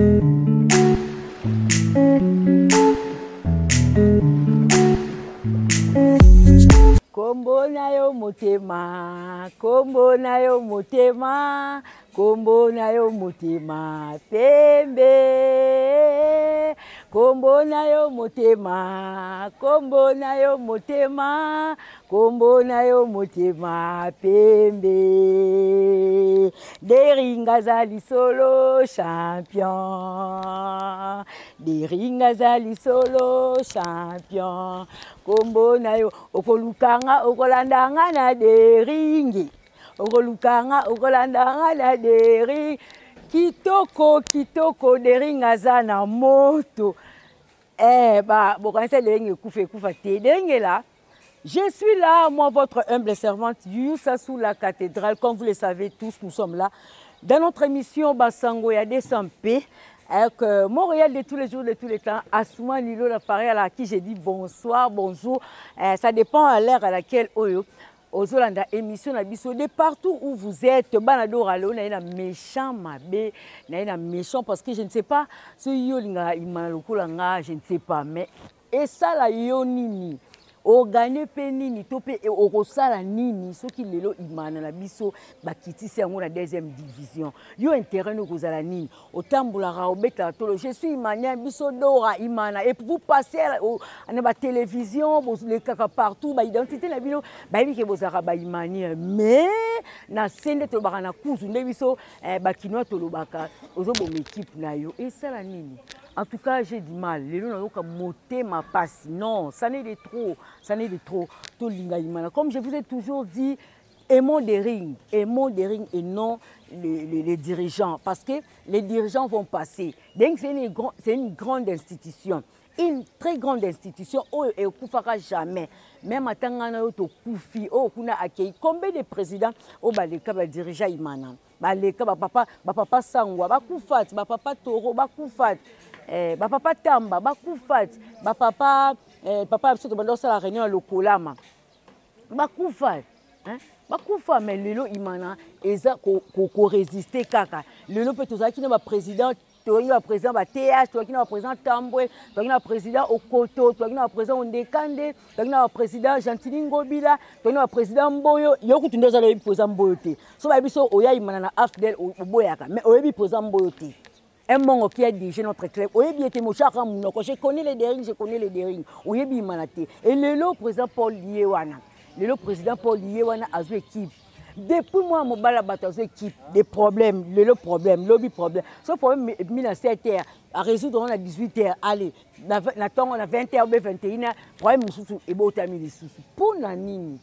Kombo na yo motema, kombo na yo motema, kombo na yo motema, pembe. Kombo na yo motema, kombo na yo motema, kombo na yo motema, pembe. Deringa zali solo champion, deringa zali solo champion. Kombo na yo okolukanga okolandanga na deringi, okolukanga okolandanga na deringi. Kitoko kitoko deringa za na moto. Bon quand c'est deringi kufa te deringi là. Je suis là, moi votre humble servante Youssa sous la cathédrale. Comme vous le savez tous, nous sommes là dans notre émission Basango ya 200p. Avec Montréal de tous les jours, de tous les temps, Assouma Lilo l'appareil à qui j'ai dit bonsoir, bonjour. Ça dépend à l'heure à laquelle aux Hollandais émission nabiso de partout où vous êtes. Banado ralo na méchant mabé, na méchant parce que je ne sais pas ce yolinga imanalokulanga, je ne sais pas mais et ça la yonini. Ogane pe nini tope e okosala nini soki lelo imana na biso bakitisi yango na deuxième division yo intérêt no kozala nini otambulaka obeta tolo je suis imania biso dora imana et vous passez na ba télévision les kaka partout ba identité na bino ba yiki bozaka ba imania mais na sende to baka na kuzu nde biso ba kinwa to lobaka ozobo équipe na yo et ça la nini. En tout cas, j'ai du mal. Les gens ont monté ma passe. Non, ça n'est de trop. Ça n'est de trop. Comme je vous ai toujours dit, aimons des rings et non les dirigeants. Parce que les dirigeants vont passer. Donc, c'est une grande institution. Une très grande institution. Oh, et ne fera jamais. Même à Tangana, au Koufi, oh, on a accueilli combien de présidents au Baleka, dirigeant Imana. Baleka, papa Sangwa, Bakoufat, papa Toro, Bakoufat. Papa Tamba, Bakoufat, papa absolument pendant la réunion lokolama. Bakoufat, Bakoufa mais lelo imana eza ko résister kaka. Lelo peut tout qui na président, toi qui na président ba TH, toi qui na président Tambwe, toi qui na président Okoto, toi qui na président Ondekande, toi qui na président Gentili Ngobila, toi qui na président Mboyo, yo ku tundoza le président Mboyo te. So ba biso oya imana na afdel oboyaka, mais oyebi président Mboyo te. Un mongo qui a dirigé notre club. Je connais les dérings, je connais les dérings. Et le président Paul Liewana. Le président Paul Liewana a joué équipe. Depuis moi, mon bala a joué équipe. Des problèmes, le problème, lobby problème. Ce problème est mis à 7 heures, à résoudre à 18 heures. Allez, on a 20 heures, 21 heures. Problème, et beau terminer les soucis. Pour Nanini.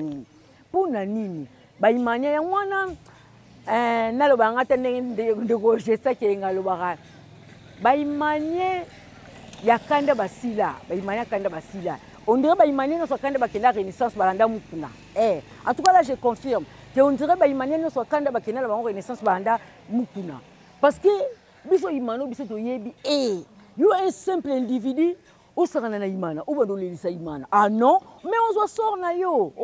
Bah, il m'a nalobanga tene de gauche ça qui ngalobara baimanye yakanda basila baimanya kanda basila on dirait baimanye no sokanda bakela renaissance balanda mukuna en tout cas là je confirme que on dirait baimanye no sokanda bakela la renaissance balanda mukuna parce que biso imano biso to yebi you un simple individu ou sarana na imana ou badolelisa imana ah non mais on se sort na yo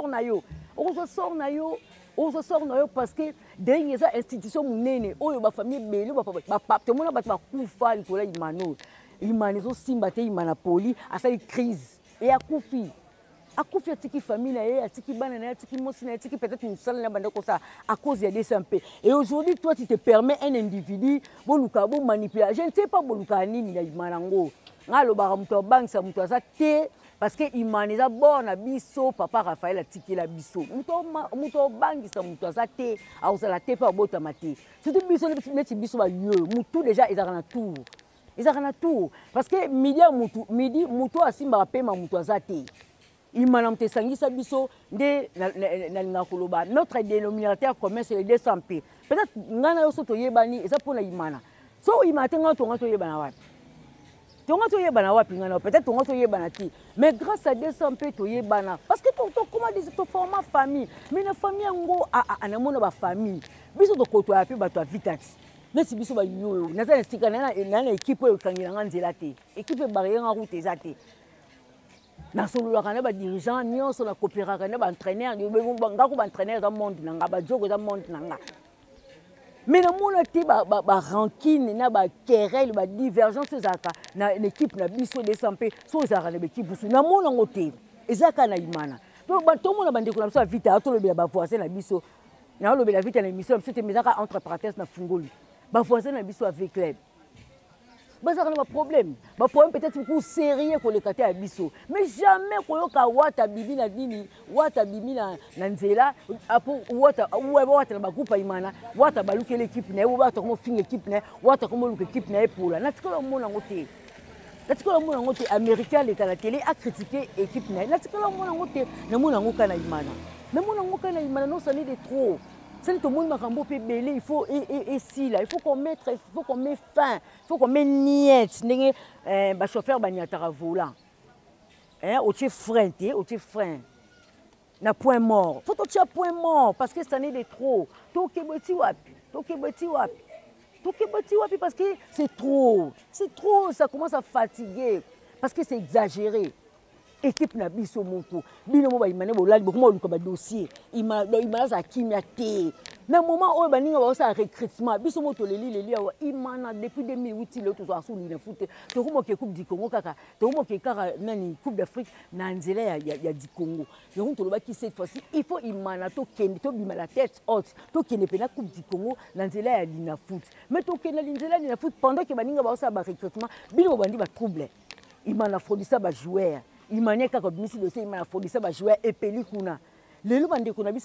parce que derrière les institutions munene oyo ba famille belo ba te mona ba kufa likola imano imanizo simba te imana poli asa crise et akufi atiki famille na ye atiki bana na atiki mosi na atiki peut-être une salle na banda ko ça à cause de 200p et aujourd'hui toi tu te permets un individu boluka bo manipuler je ne sais pas boluka nini na imanango ngalo ba muto bangisa muto asa te. Parce que imaniza bona biso papa Raphaël a tiki la biso muto bangisa muto azate a osala te pa bota mate surtout biso neti biso ba lieu mutu déjà ezakana tout parce que midi muto asimba pema muto azate imana mte sangisa biso nde na koloba notre dénominateur commun c'est les 200p peut-être ngana yo soto yebani eza pona imana so imatenga to ngato yebana wapi peut-être mais grâce à 200p parce que comment dire ton format famille mais la famille ngo na mona ba famille biso to koto ya pe bato vitati nesi biso ba yo na za sika na équipe oyo kangela nganzela te équipe barrière en route ezate na solo la kana ba dirigeant nyonso na coopérer kana ba entraîneur ngako ba entraîneur dans monde nanga ba jogo dans monde nanga Mais na mona te ba rancune na ba querelle ba divergence zaka na l'équipe na biso de sampé so zaka na équipe busu na mona ngote ezaka na imana to ba to mona bande ko na so vite to lobela ba voisin na biso na lobela vite na émission c'était mezaka entre parenthèses na fungoli ba voisin na biso avec club bazaka na problème peut-être pour sérieux pour le côté à biso mais jamais koyoka wata bibi na nini wata bibi na nzela apo wata na bakupa imana wata baluke l'équipe na wata comme fin équipe na wata comme luke équipe na pour la natikala mona ngote natikala mona ngote américain l'état la télé a critiqué équipe na natikala mona ngote na mona ngoka na imana na mona ngoka na imana non ça n'est de trop. C'est que tout le monde m'a remboursé belé, il faut il faut qu'on mette fin, il faut qu'on mette niette, bah chauffeur bah niatara volant, hein, au frein, na point mort, faut que point mort parce que ça n'est de trop, toke boti wapi parce que c'est trop, ça commence à fatiguer parce que c'est exagéré. Équipe na biso moko bino mo ba imane bo lali bokuma oluka ba dossier imana za kimia te na moment oyo baninga ba sa recrutement biso moto leli awa imana depuis 2008 le to so na foot to ko mo ke coupe du Congo kaka to ko mo ke kaka nani coupe d'Afrique na nzela ya du Congo yo to loba ki cette fois-ci il faut imana to kende to bima la tête haute to kende pe na coupe du Congo na nzela ya lina foot mais to kende na nzela lina foot pendant que baninga ba sa ba recrutement bino bandi ba trouble imana fraudisa ba joueur il m'a dit que il m'a fourni ça va jouer et pellicule. Le loup bande qu'on a vu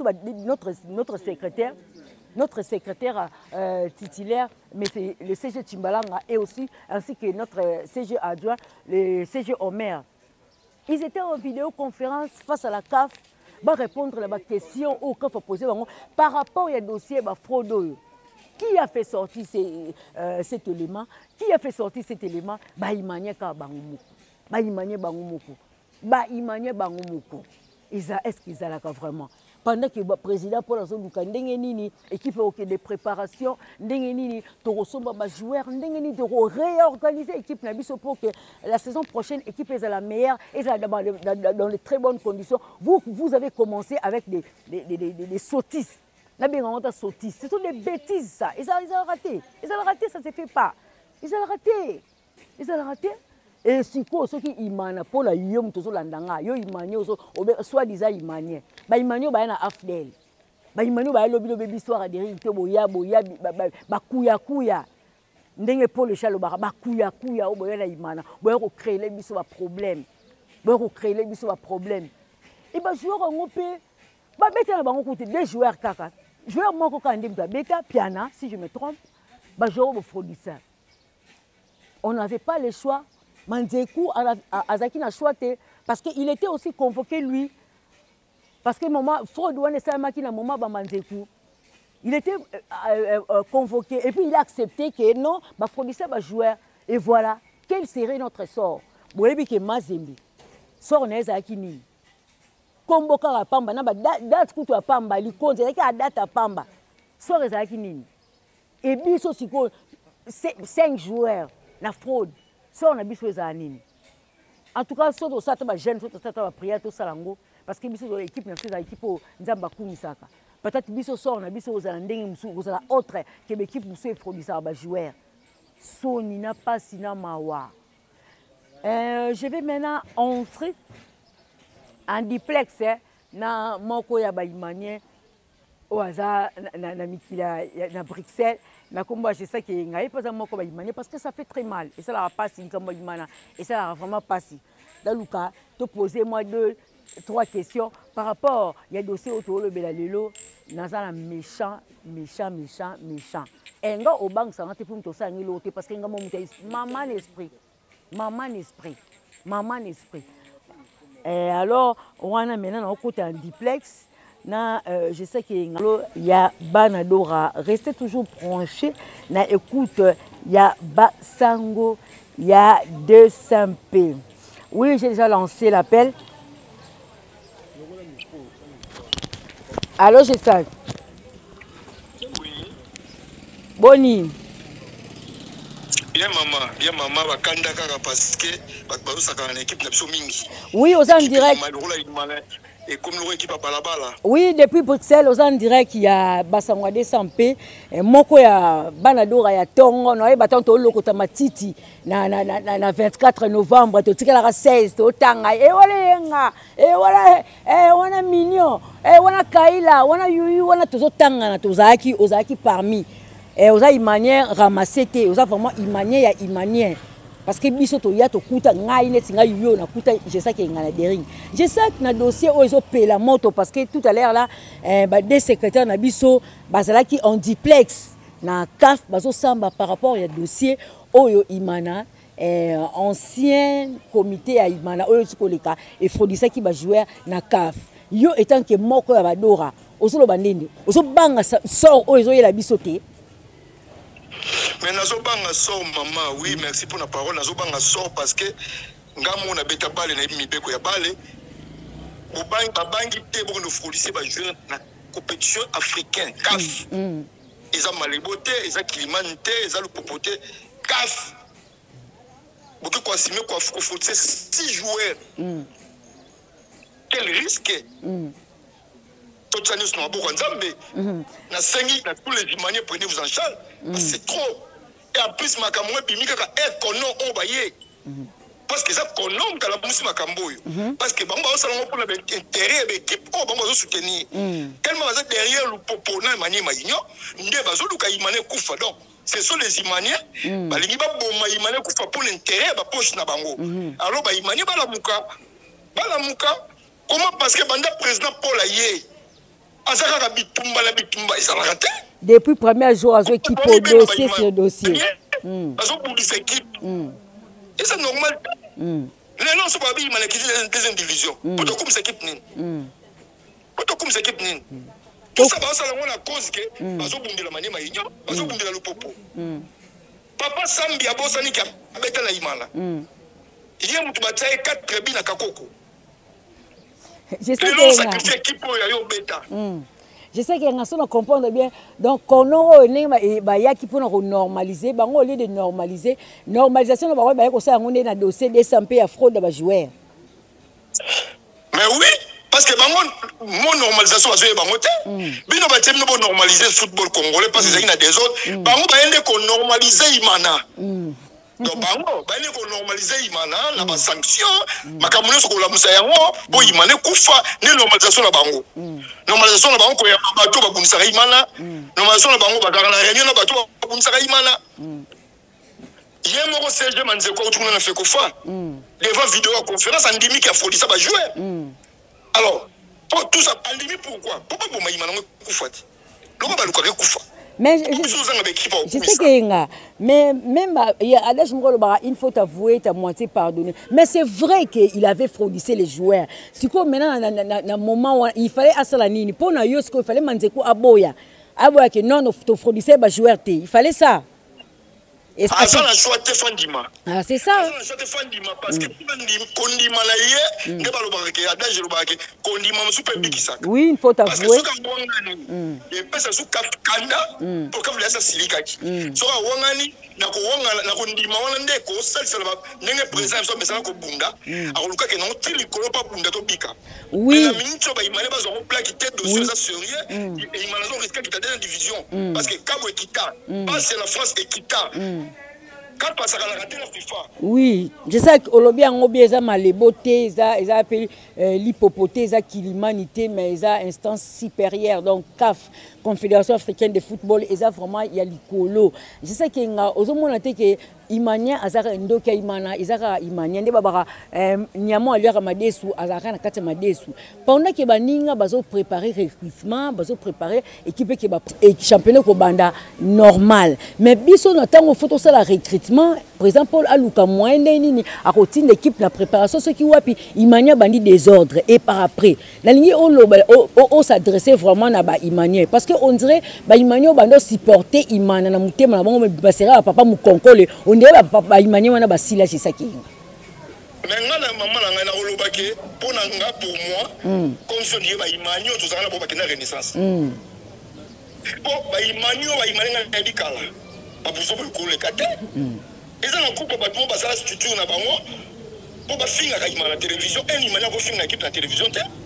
notre secrétaire titulaire, mais c'est le CG Timbalanga et aussi ainsi que notre CG adjoint, le CG Omer. Ils étaient en vidéoconférence face à la CAF, pour répondre à la question au CAF posé par rapport au dossier fraude. Qui a fait sortir cet élément? Qui a fait sortir cet élément? Imanye Bangumoko. Imanye Bangumoko. Est-ce qu'ils ont vraiment? Pendant que le président Paul Azoluka, équipe de préparation, joueurs, réorganiser l'équipe pour que la saison prochaine, l'équipe est la meilleure et dans de très bonnes conditions. Vous avez commencé avec des sottises. Ce sont des bêtises, ça. Ils ont raté. Ça ne se fait pas. Ils ont raté. Et si ceux qui imana pour la yom to landanga yo imanye soit disant imanye ba imanye ba na afdel ba imanye ba lobi histoire de rite boya ba kuya ndenge pour le chalo ba kuya o boya la imana boya ko créer les biso ba problème et ba joueur ngopé ba beta na bango côté deux joueurs kaka joueur moko ka ndem ta beta piana si je me trompe ba joueur bo fraudisseur on n'avait pas le choix. Manzekou Azaki n'a choisi parce qu'il était aussi convoqué lui. Parce que moment fraude ouane samaki na moment ba Manzekou. Il était convoqué et puis il a accepté que non, ba fraudisseur ba joueur et voilà, quel serait notre sort. Boyebi ke Mazembe. Sort na Azaki ni. Komboka la pamba na ba date kutu pamba likonze yaki a date pamba. Sort Azaki ni. Et biso siko 5 joueurs na fraude. Ça on a besoin d'anine. En tout cas, ça ça va jeune, ça va prier tout ça lango parce que biso l'équipe na équipe nzamba kumisaka. Peut-être biso ça on a besoin aux andenge musu aux autre que l'équipe musu produisa ba joueur. So ni na pas sina mawa. Je vais maintenant entrer en duplex na moko ya ba imanye au hasard na mikila na Bruxelles. Je sais qu'il n'y a pas de parce que ça fait très mal. Et ça n'a pas passé. Et ça n'a vraiment passé. Dans le cas, tu posais moi 2, 3 questions par rapport. Il y a des dossiers autour de Belalelo. Il y a méchant. Et là, au banque, ça va pour tout ça parce que maman esprit. Et alors, on a maintenant un côté en duplex. Je sais qu'il y a Banadora. Restez toujours branchés. Écoute, il y a Basango, il y a 200p. Oui, j'ai déjà lancé l'appel. Allô, je sais. Oui. Boni. Bien maman, parce que l'équipe n'a pas mingi. Oui, aux en direct. Et comme l'équipe à Balabala. Oui, depuis Bruxelles, on dirait qu'il y a Bassangwade Sampé, Moko ya Banadora ya Tongo, no e batanto lokota matiti na 24 novembre, to tikala 16 to tanga e wala yenga, e wana mignon, e wana Kaila, wana Yuyu, wana tozo tanga na ozaki parmi. Et oza imanien ramassé te, oza vraiment imanien ya imanien. Parce que biso to ya to kuta ngai net ngai yo na kuta je sais que ngana dering. Je sais que na dossier o ezo pela moto parce que tout à l'heure là des secrétaires na biso bazalaki en duplex na CAF bazo samba par rapport ya dossier oyo imana ancien comité ya imana oyo tikoleka et fraudisa ki ba joueur na CAF. Yo étant que moko ya badora ozo lo bandende ozo banga sort oyo ezo yela biso te. Mais nazobanga sort maman, oui, merci pour la parole. Nazobanga sort parce que ngamo na beta balle na mibeko ya balle. Babangi te bon no folisé ba jouer na compétition africaine CAF. Ils ont maliboté, ils ont climanté, ils ont le popoté CAF. Beaucoup quoi simé quoi faut 6 joueurs. Quel risque? Tout ça nous sommes beaucoup en Zambie. Na sengi na tous les Imaniens prenez-vous en charge. C'est trop. Et en plus makamwe bimika ka ekono obaye. Parce que ça konom kala musi makambo yo. Parce que bango ba salongo pour l'intérêt de l'équipe o bango zo soutenir. Tellement ça derrière le popona Imani Maïnyo, nde bazo luka Imane kufa donc. Ce sont les Imaniens, balingi ba boma Imane kufa pour l'intérêt ba poche na bango. Alors ba Imani ba la muka. Comment parce que banda président Paul Aye azaka bitumba la bitumba ils ont raté. Depuis le premier jour, ils ont équipé dossier sur dossier. Ils ont pour des équipes. Et c'est normal. Les noms sont pas bien, mais ils deuxième division. Pourquoi comme cette équipe nine? Pourquoi comme cette équipe nine? Tout ça, ça la cause que ils ont bombé la manière maïnyo, ils ont bombé la popo. Papa Sambi a bossé ni qui a bêté la imala. Il y a mutu bataille 4 trébis na kakoko. Je sais que nous comprenons bien. Donc, quand on a qui pour normaliser, au lieu de normaliser, normalisation, on va un dossier des sampés à fraude à jouer. Mais oui, parce que mon normalisation va jouer à monter. Mais on va normaliser le football congolais parce qu'il y a des autres. On va normaliser Imana. Donc, bango ko normaliser imana na ba sanction makamuno so ko la musa yango bo imane kufa ne normalisation na bango normalisation na bango ko ya bato ba kunisa imana normalisation na bango ba garana réunion na bato ba kunisa imana yemo ko CG manze ko tuna na feko fa devant vidéo conférence andimi qui a folie ça ba jouer alors pour tout ça andimi pourquoi bo ma imana kufa ti loko ba luka kufa. Mais je sais que mais même il faut avouer ta moitié pardonner. Mais c'est vrai qu'il avait fraudissé les joueurs. C'est comme maintenant dans moment où il fallait Asalanini pour na yosko il fallait manzeko aboya que non to fraudissé les joueurs il fallait ça. Et ça la choix Fandima. Ah c'est ça. Ça la choix Fandima parce que Kondima la yé ngeba lo bareke adage lo bareke Kondima super big ça. Oui, il faut avouer. Et puis ça sous kanda pour que vous laissez silikaki. So wangani na ko wangala na Kondima wana ndeko salisa la ndenge président so mesana ko bunda akoluka ke non tili ko pa bunda to bika. Oui. La minute ba imane ba zo plaque tête dossier ça sérieux et imane zo risque kita dans division parce que Cabo Equita pas c'est la France Equita. Oui, je sais que Olobia Ngobi eza maleboté, eza appelé l'hypopoté, eza kilimanité, mais eza instance supérieure donc CAF, Confédération africaine de football, eza vraiment il y a l'icolo. Je sais que ozomona te que Imania azara ndoka imana izaka Imania nde babara nyamo aliaka madesu azaka na kati madesu. Pendant que baninga bazo préparer recrutement, bazo préparer équipe qui ba championnat ko banda normal. Mais biso na tango photo ça la recrutement, par exemple Paul Aluka moyenne nini a routine l'équipe la préparation ce qui wapi Imania bandi désordre et par après. La ligne on s'adresser vraiment na ba Imania parce que on dirait ba Imania bando supporter Imana na mutema na bango basera papa mu konkole. On dirait papa Imania wana basila chez Saki. Mais maman la ngana olobake pour nga pour moi comme si on dit ba Imania tout ça na pour ba renaissance. Bon ba Imania na bikala. Ba buso ko le kate. Eza na coupe ba tout ba sala structure na bango. Pour ba finga ka Imana télévision et Imania ko finga équipe na télévision te.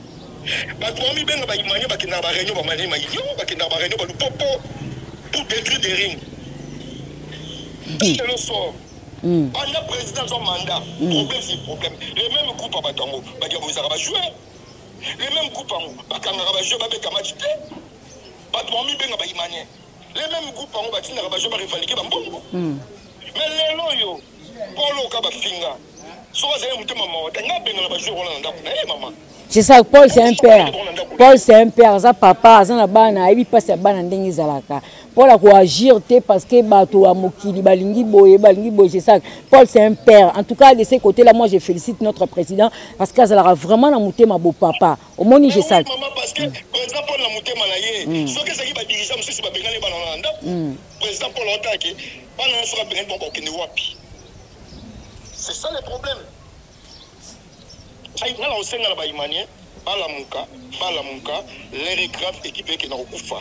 Batouami benga ba imani ba kina ba réunion ba mani ma yo ba kina ba réunion ba lupopo pour détruire des rings. C'est le sort. Pendant président son mandat, problème c'est problème. Les mêmes groupes à Batango, Badiabouza va jouer. Les mêmes groupes en Bakanga va jouer, Babeka Majité. Batouami benga ba imani. Les mêmes groupes en Batina va jouer, Barifalike Bambongo. Mais les loyaux, Polo Kabafinga, soit c'est un thème maman, t'as n'a benga va jouer Rolanda, maman. C'est ça, Paul c'est un père. Paul c'est un père, ça papa, ça na bana, il passe à bana ndengi zalaka. Paul a quoi agir parce que bato a mokili balingi boye, c'est ça. Paul c'est un père. En tout cas de ces côtés là, moi je félicite notre président parce que ça a vraiment namouté ma beau papa. Au moins j'ai ça. Maman parce que président Paul namouté malaye. Ce que ça qui va diriger monsieur c'est pas benga les bananda. Président Paul otaki, bana sera benga bon okene wapi. C'est ça le problème. Ça il y a au sein de la baïmanie, balamuka, les grave équipe qui n'a pas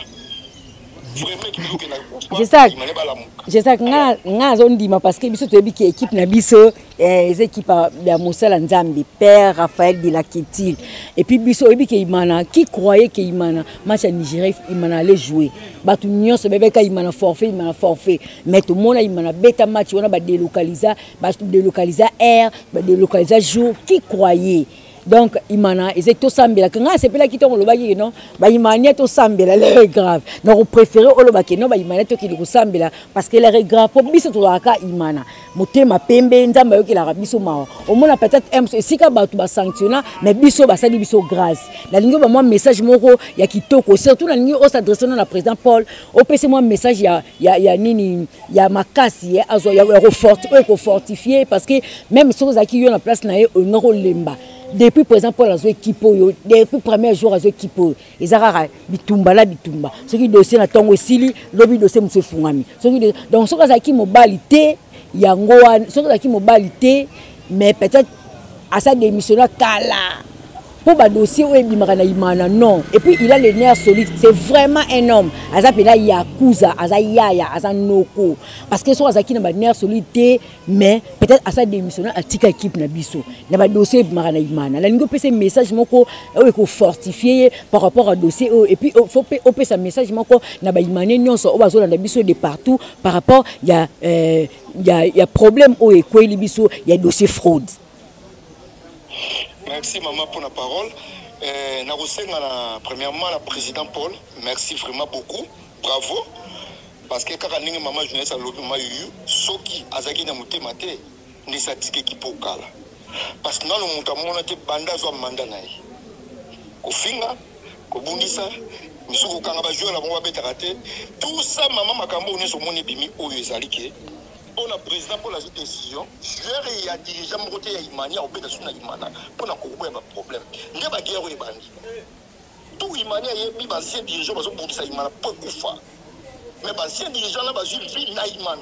c'est ça nga zondima parce que biso toyebi ki équipe na biso les équipes ya Mosala Nzambi père Raphaël de la Kétil et puis biso oyebi ki imana qui croyait que imana match à Nigeria imana allait jouer batu nyonso bebe ka imana forfait mais tout le monde imana beta match on a ba délocaliser air ba délocaliser jour qui croyait. Donc, Imana, ils étaient tous sambela. Quand c'est là qui tombe le bagage, non, bah Imana est au sambela, l'air est grave. Donc, on préfère au le bagage, non, bah Imana est au qui le sambela parce que l'air est grave. Pour biso tout la cas Imana, moté ma pembe, nzamba yo qui la biso mao. Au moins peut-être si ka ba tu ba sanctionner, mais biso ba sali biso grâce. La ligne ba moi message moko ya kitoko surtout la ligne au s'adresser à la président Paul. Au PC moi message ya nini ya makasi azo ya refortifier parce que même si vous qui yo na place na au nord lemba. Depuis par exemple la zoé kipo yo depuis premier jour à zoé kipo ezara bitumba ce qui dossier na tongo sili lobi dossier monsieur fungami donc ce qui mobilité yango ce qui mobilité mais peut-être à sa démission kala pour ba dossier ou bimara imana non et puis il a les nerfs solides c'est vraiment un homme azapela yakuza azayaya azanoko parce que so azaki na ba nerfs solides mais peut-être à sa démission à tika équipe na biso na ba dossier bimara imana la ningo pese message moko o ko fortifier par rapport à dossier et puis faut pese message moko na ba imane nyonso o bazola na biso de partout par rapport il y a problème o ekweli biso il y a dossier fraude. Merci maman pour la parole. Premièrement, la président Paul, merci vraiment beaucoup. Bravo. Parce que quand on maman jeunesse à l'obéma eu, soki azaki na muté maté, ne s'attique qui pour kala. Parce que dans le monde on a été banda zo manda naï. Ko finga, ko bundisa, misuko kanga ba jouer la bomba beta raté. Tout ça maman makambo on est sur mon bimi o ezalike. Pour le président pour la décision, je vais diriger mon côté à Imania au béda sur Imana pour la couper un problème. Il y a pas guerre au Ibani. Tout Imania est mis ancien dirigeant parce que pour ça Imana pas coufa. Mais ancien dirigeant là bas vie na Imana.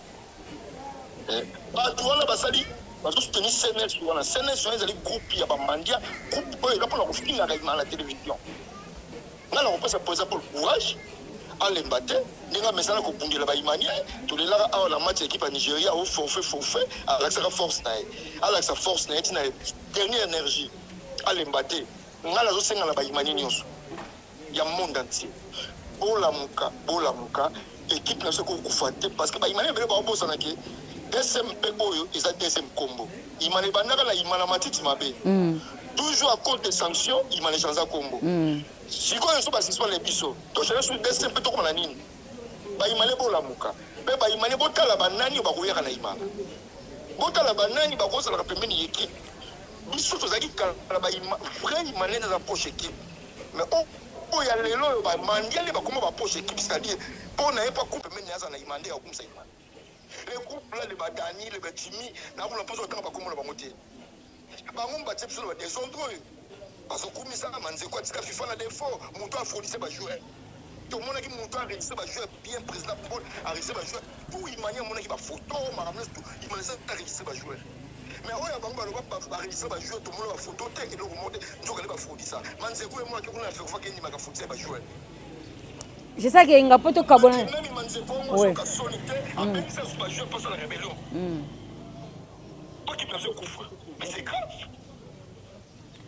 Pas tout là bas sali parce que soutenir CNL sur la CNL sur les groupes il y a pas mandia groupe là pour la couper na Imana la télévision. Là on passe à poser pour le courage. Allez battre, n'enga mesana ko bungela ba imani, to le la a la match équipe à Nigeria au forfait, avec sa force na tina dernière énergie. Allez battre, ngala zo senga la ba imani nyonso. Ya monde entier. Bola muka, équipe na se ko kufaté parce que ba imani bele ba bossa na ki SMP oyo eza deuxième combo. Imani bandaka la imana matiti mabe. Toujours à cause des sanctions, imani chanza combo. Si quoi ne pas si soit les biseaux, donc je suis destin plutôt comme la nine. Bah il m'a les beaux la mouka. Mais bah il m'a les beaux la banane ou bah courir à la imana. Bota la banane bah cause la rappeler une équipe. Biseau tous qui la bah vrai il m'a les dans la poche équipe. Mais oh il y a les lots bah mandial bah comment bah poche équipe c'est-à-dire pour n'aller pas couper mais n'y a pas imandé ou comme ça imane. Les groupes là les badani les batimi n'a pas l'impression que bah comment la bah monter. Bah on bat sur des endroits. Parce que comme ça, manze quoi, tu as FIFA na défaut, mon toit a fourni ses joueurs. Tout le monde a dit mon toit a réussi à jouer bien, président Paul a réussi à jouer. Tout il m'a dit mon équipe a photo, ma ramené tout, il m'a dit a réussi à jouer. Mais oh, il y a pas réussi à jouer, tout le monde a photo, et le remonter, nous allons pas fourni ça. Manze quoi, moi qui on a fait fois qu'il m'a fait à jouer. C'est ça qui est un peu de carbone. Même manze quoi, moi je suis solitaire, à peine ça se jouer pas sur la rébellion. Pas qu'il peut faire couvre, mais c'est grave.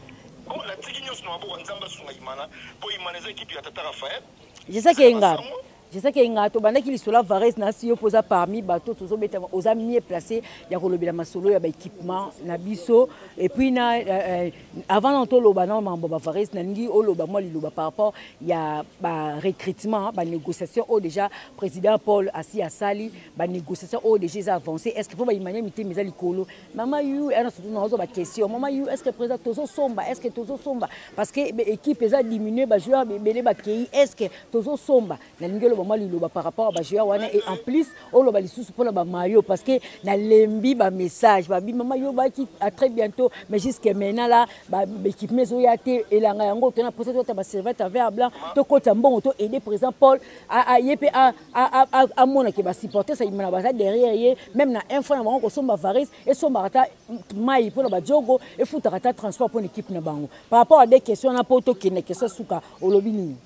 bon la tiki nyos no abo nzamba sunga imana po imana za équipe ya Tata Raphaël je sais que nga je sais que nga to bandaki lisola Vares na si opoza parmi bato tozo beta aux amis placé ya kolobela masolo ya ba équipement na biso et puis na avant d'entrer loba na mambo ba Vares na ngi oloba moi liloba par rapport ya ba recrutement ba négociation au déjà président Paul Assi Asali ba négociation au déjà avancé est-ce que faut ba imanya mité meza likolo mama yu ana surtout na zo ba question mama yu est-ce que président tozo somba parce que équipe eza diminuer ba joueur belé ba kei est-ce que tozo somba na ngi moi liloba par rapport à ba joueur wana et en plus on loba lisusu pour ba maillot parce que na lembi ba message ba bi mama yo ba qui à très bientôt mais jusqu'à maintenant là ba équipe mezo ya té elanga yango to na poser to ba servette à vert blanc to kota mbongo to aider président Paul à yepe à mona ke ba supporter ça imana ba derrière ye même na info na bango ko somba Vares et somba rata mai pour ba jogo et futa rata transport pour l'équipe na bango par rapport à des questions na poto ki ne question suka olobi nini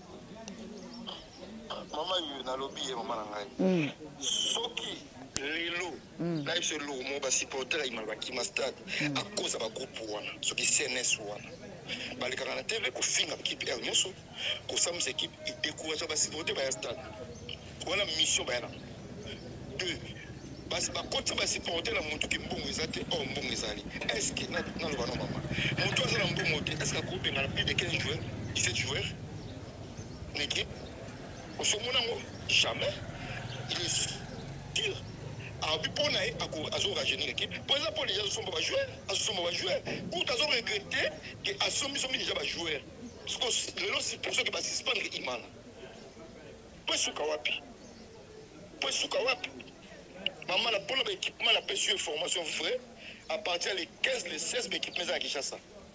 mama yu na lobby e mama ngai soki lelo na iso lo mo ba supporter imana ba kima stade à cause ba groupe wana soki CNS wana bali kaka na TV ko finga équipe ya nyoso ko samu équipe et décourager ba supporter ba stade wana mission ba yana deux basi ba kota ba supporter la muntu ki mbongo ezate o mbongo ezali est-ce que na lo bana mama muntu azala mbongo te est-ce que groupe ngala plus de 15 joueurs 17 joueurs une équipe au moment jamais il est sûr a bu pour naï à zo rajeunir l'équipe par exemple les gens sont pas joueurs ou t'as regretté que à sont déjà pas joueurs parce que le lot c'est pour ça que ba suspendre imana pour suka wapi maman la pour l'équipement la PSU formation vrai à partir les 15 les 16 équipements à Kinshasa.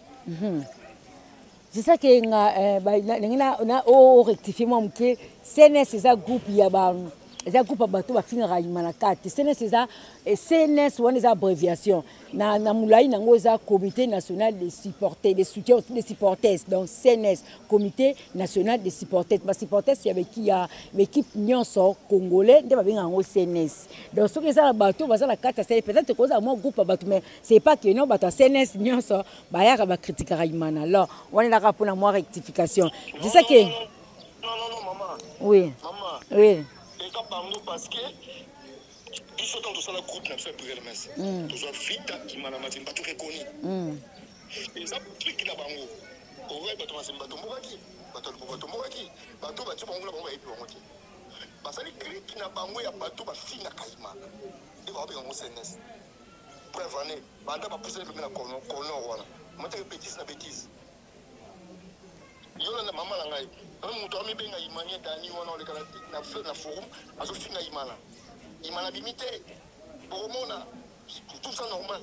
C'est ça que na o rectifier moi que CNS c'est un groupe ya ba eza groupe bato ba finira imana kati CNS wana eza abréviation na mulai nango eza comité national des supporters des soutiens des supporters donc CNS comité national des supporters ba supporters y avec qui ya l'équipe nyonso congolais nde ba benga ngo CNS donc ce que ça bato baza la kati c'est peut-être cause à moi groupe bato mais c'est pas que non bato CNS nyonso ba ya ba critiquer imana alors on est là pour la moi rectification je sais que non maman oui maman oui parce que ils sont dans le groupe n'a pas le messe tous vita qui m'a la tout reconnu et ça clique là bango ouais bato masemba tombaki bato bato bango la bango et puis bango parce que clique na bango ya bato ba fina kaima et ba ba ngo CNS preuve année banda ba pousser le na kono wana monter bêtise yona na mama la ngai mutu ami benga imanya dani wana ole kala na forum azo finga imana limité pour mona tout ça normal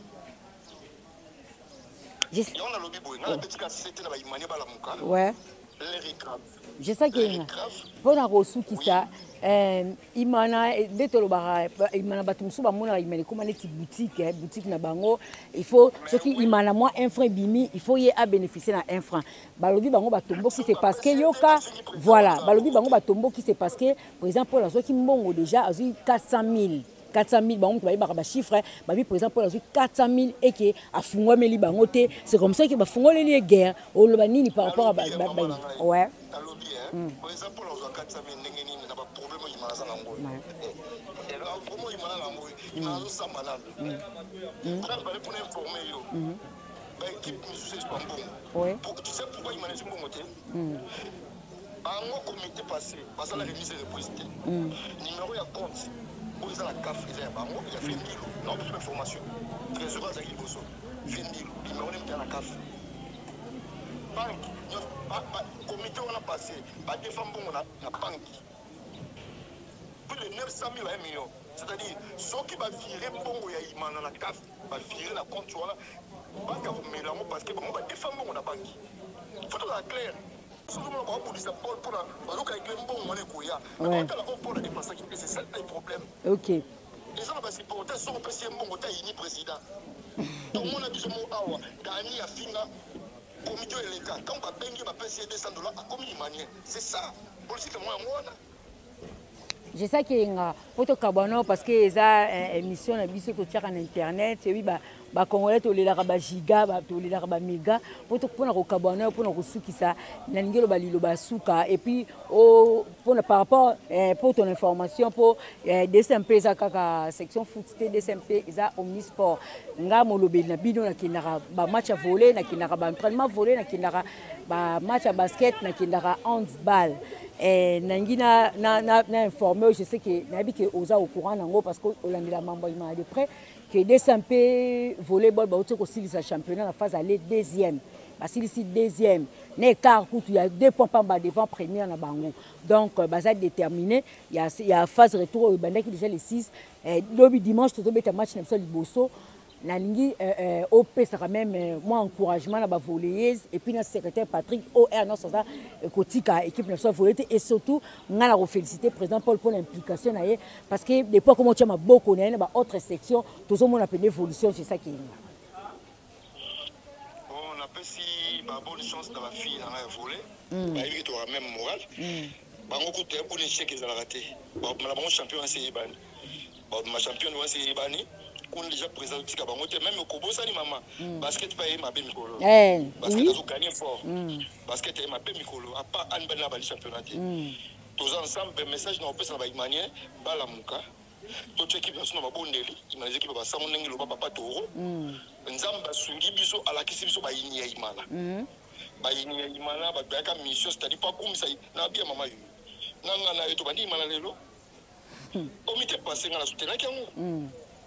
yona lobi boy na betika c'était na ba imanya bala muka ouais je sais que pour la reçu qui ça imana detolo bara imana batumsu ba mona imana comme les boutique na bango il faut ce qui imana moi un franc bimi il faut y a bénéficier na un franc balobi bango batombo qui c'est parce que yoka voilà balobi bango batombo qui c'est parce que par exemple la zo qui mbongo déjà a 400 000 bango ba chiffre ba bi par exemple la 400 000 et que a fungwa meli bango te c'est comme ça que ba fungwa les guerre au loba nini par rapport à ouais par exemple la 400 000 ngeni na ba problème il m'a ça nango et là comment il m'a nango il m'a ça malade quand ba pour informer yo ba équipe c'est pas bon ouais tu sais pourquoi il m'a dit bon côté bango comité passé parce la remise reposité numéro ya compte pour la CAF il y a bango il y a fait non plus d'information trésor à Giboso fait numéro de la CAF banque comité on a passé ba défendre bon la banque plus de 900 000 à 1 million c'est-à-dire ceux qui va virer bongo ya imana la CAF va virer la compte voilà banque a mélange parce que bon va défendre bon la banque faut être clair surtout on va pour ça pour la bazoka avec bon on est koya mais quand la pour la dépenser c'est ça le problème OK les gens va supporter son président bon ta ini président donc on a besoin mo awa dani a finga comité électoral quand on va payer $200 à comme manière c'est ça politique moi Je sais que pour te cabano parce que ça émission na biso to tchaka na internet et oui ba congolais to lelaka ba giga ba to lelaka ba méga pour te pona ko cabano pour na ko sukisa na ngelo ba lilo ba suka et puis au pour par rapport pour ton information pour DSMP za kaka section foot DSMP za omnisport nga molobe na bino na kinaka ba match à volley na kinaka ba entraînement volley na kinaka ba match à basket na kinaka handball. Nangina na informé, je sais que nabi que oza au courant nango parce que Olandela membre il de près que DSMP volleyball ba otiko silisa championnat la phase aller deuxième. Ba silisi deuxième. Né car il y a 2 points par devant première na bango. Donc baza déterminé, il y a phase retour bandaki déjà les 6 lobi dimanche to beta match na liboso. Na lingi OP ça quand même moi encouragement na ba volleyeuse et puis na secrétaire Patrick OR non ça kotika équipe nationale volleyeuse et surtout nga la féliciter président Paul pour l'implication na parce que des fois comment tu as beaucoup na ba autre section toujours mon appel évolution c'est ça qui est on appelle si ba bonne chance dans la fille dans la volley ba il aura même moral ba ngoko te pour l'échec ils ont raté ba la champion c'est Ibani ba ma champion c'est Ibani on déjà présenté ka bango te même ko bosani mama basket pa ma be mikolo basket azo gagner fort basket ma be mikolo a pas an bana ba championnat tous ensemble message na opesa na ba manière bala muka to équipe nationale ba bondeli imagine équipe ba samu ndenge lo ba papa toro nzamba sungi biso ala kisi biso ba yini ya imala ba yini ya imala ba ka mission c'est-à-dire pas comme ça na bien mama yu nanga na eto ba ni imala lelo comité passé na soutenir kango.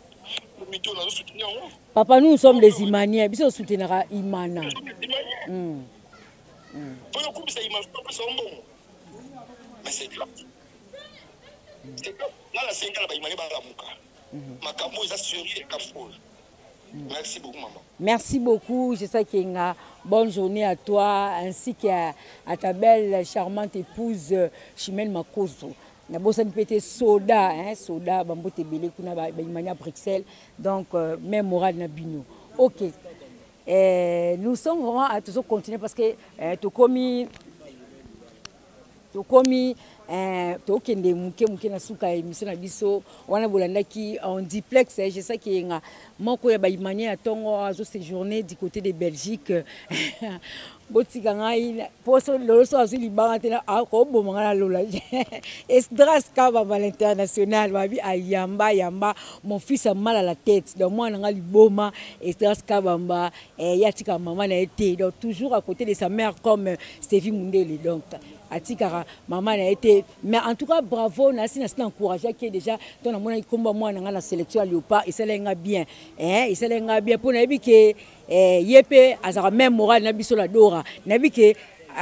Papa, nous sommes des Imaniens. Nous soutenons Imana. C'est grave. Là, la 5 ans, il ma cambo est assurée. Merci beaucoup, maman. Merci beaucoup. Je sais qu'il y a une bonne journée à toi ainsi qu'à ta belle, charmante épouse Chimène Makoso. Na bossa pété soda soda bambote belé kuna ba imania Bruxelles donc même moral na bino. OK. Nous sommes vraiment à toujours continuer parce que to komi to kende muke na suka émission na biso wana bolandaki en duplex je sais que nga moko ya ba imania ya tongo azo séjourner du côté de Belgique botika ngai poso loso azuli banga tena ako bomanga na lola Esdras Kaba à l'international babi ayamba mon fils a mal à la tête donc moi nga liboma Esdras Kabamba yatika maman na été donc toujours à côté de sa mère comme Stevie Mundele donc atikara maman a été mais en tout cas bravo nasi encouragé qui déjà ton amona ikomba moi na la sélection à Léopard et ça lenga bien et ça lenga bien pour na bi que yepe azara même moral na biso la dora na bi que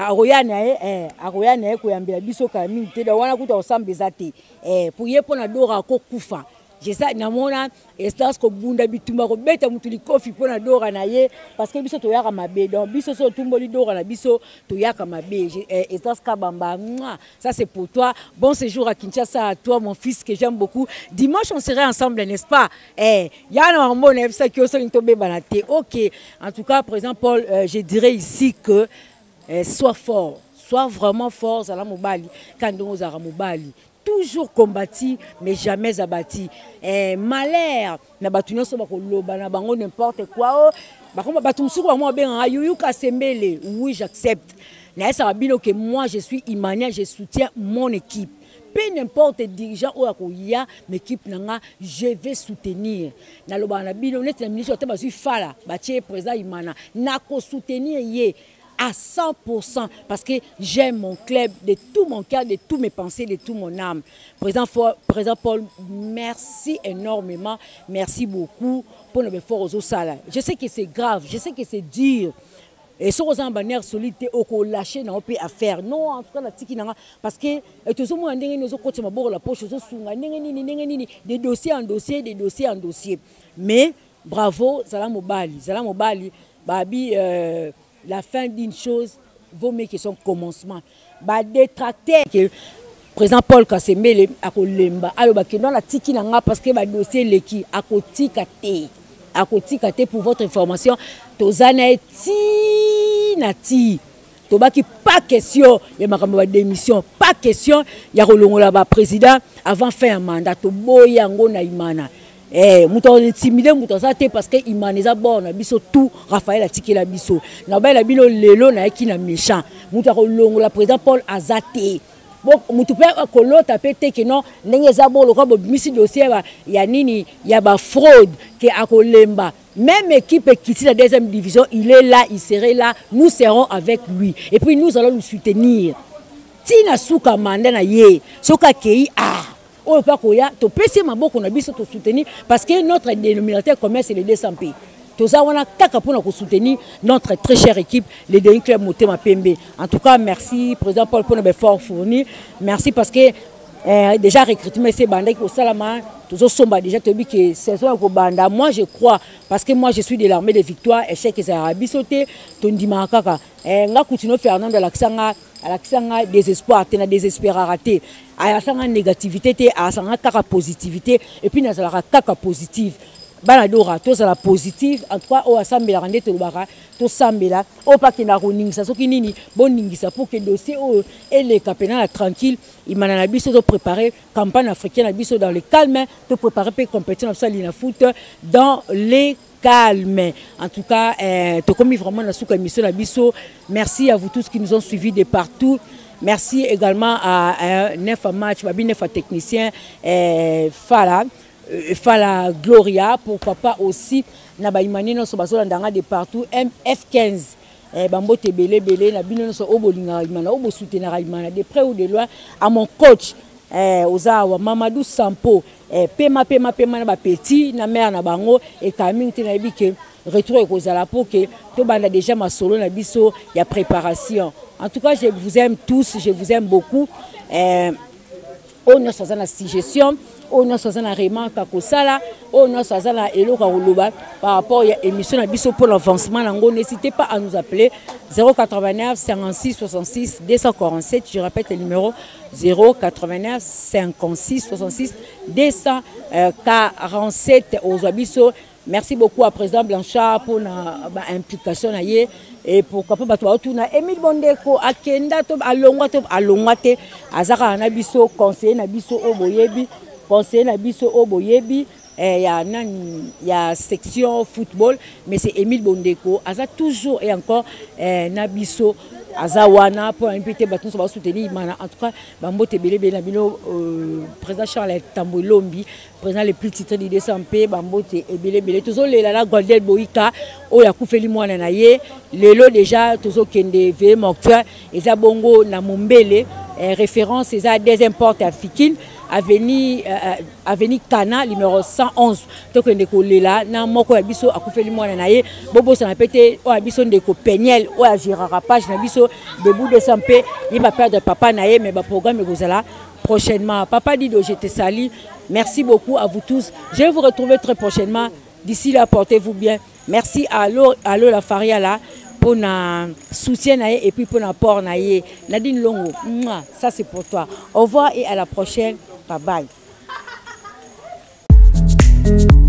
aroyana ko yambela biso ka mingi te da wana kuta osambe zate pour yepo na dora ko kufa je sais namona Estas ko bunda bitumba ko beta mutuli kofi pona dora na ye parce que biso to yaka mabe donc biso so tumboli dora na biso to yaka mabe Estas Kabamba ça c'est pour toi bon séjour à Kinshasa à toi mon fils que j'aime beaucoup dimanche on serait ensemble n'est-ce pas yana hormone ça qui aussi tomber banate OK en tout cas président Paul je dirais ici que sois fort sois vraiment fort zala mobali quand on zara mobali toujours combattu mais jamais abattu malheur na batu nyonso bakoloba na bango n'importe quoi bakoma batu musuku ba moi ben ayuyu kasembele oui j'accepte na ça bino que moi je suis Imania je soutiens mon équipe peu n'importe dirigeant ou akoya mais équipe nanga je vais soutenir na loba na bino net na ministre te bazui fala ba tie président Imana na ko soutenir ye à 100% parce que j'aime mon club de tout mon cœur, de toutes mes pensées, de toute mon âme. Président Paul, merci énormément, merci beaucoup pour nos efforts aux salles. Je sais que c'est grave, je sais que c'est dur. Et sur aux bannières solides, au lâcher n'a pas à faire. Non, en tout cas, la tiki n'a parce que tout ce monde nous coach ma la poche, des dossiers en dossier, des dossiers en dossier. Mais bravo, Salam Mobali, Babi. La fin d'une chose vaut mieux que son commencement. Ba détracter que président Paul Kasemele a kolemba aloba que dans la tiki nanga parce que ba dossier leki a kotika te pour votre information tozana ti nati tobaki pas question ya makambo démission, pas question ya kolongola ba président avant fin mandat to boyango na imana. Muto intimidé muto te parce que imaneza bon na biso tout Raphaël atiki la biso na ba la bino lelo na ki na méchant muto kolongola président Paul Azate bon mutu pe kolota pete que non ndenge za bon lokwa bo misi dossier ya nini ya ba fraude que akolemba même équipe qui est la deuxième division il est là, il serait là, nous serons avec lui et puis nous allons le soutenir tina suka manda na ye soka kei on ne peut pas to pesi maboko na biso to soutenir parce que notre dénominateur commun c'est les 200 pays. Tout ça on a kaka pour nous soutenir notre très chère équipe les deux clubs Motema Pembe. En tout cas merci président Paul pour nos efforts fournis. Merci parce que déjà recrutement c'est bandé au Salama toujours somba déjà te dit que saison au banda moi je crois parce que moi je suis de l'armée de victoire échec et ça a bisoté ton dimakaka nga continue Fernand de l'accent désespoir tena désespéra raté à la négativité à la kaka positivité et puis na la kaka positive baladora tous à la positive en tout cas au assemblée la rende to bara to sambela au pas que na roningisa soki nini bon ningisa pour que dossier et les capena tranquille il m'a na biso de préparer campagne africaine na biso dans le calme de préparer pour compétition na lina foot dans les calme. En tout cas, tu commis vraiment dans cette émission la biso. Merci à vous tous qui nous ont suivis de partout. Merci également à Neuf Match, Neuf technicien, Fala Gloria, pourquoi pas aussi Nabaimani no sobaso ndanga de partout MF15. Bambo te belé na bino no so obolinga imana obo soutenir imana de près ou de loin à mon coach Ozawa Mamadou Sampo pema na ba petit na mère na bango et Camille te na bike retour ekozala pour que to banda déjà ma solo na biso ya préparation. En tout cas, je vous aime tous, je vous aime beaucoup. On a sa suggestion, on a sa réman kakosala, on a sa elo karoloba par rapport à l'émission na biso pour l'avancement nango. N'hésitez pas à nous appeler 089 56 66 247. Je répète le numéro 089 56 66 247 aux abisso. Merci beaucoup à président Blanchard pour l'implication et pourquoi pas Émile Bondeko akenda to alongwate azaka na biso conseiller na biso oboyebi ya section football mais c'est Émile Bondeko aza toujours et encore na biso azawana pour inviter baton so ba soutenir mana en tout cas bambote belé na bino président Charles Tambolombi président le plus titre de 200p bambote belé toujours lela na Golden Boika o ya kufeli mwana na ye lelo déjà toujours kende ve mortuaire eza bongo na Mombele référence eza des imports africains avenue Kana numéro 111 to kende ko lela na moko ya biso akufeli mwana na ye bobo ça na pété o ya biso ndeko Peniel o ya Girara page na biso debout de Sampé il va perdre papa na ye mais ba programme gozala prochainement papa Dido je te salue merci beaucoup à vous tous je vais vous retrouver très prochainement d'ici là portez-vous bien merci à Allo la Faria là pour na soutien et puis pour na port na ye Nadine Longo ça c'est pour toi au revoir et à la prochaine bye bye.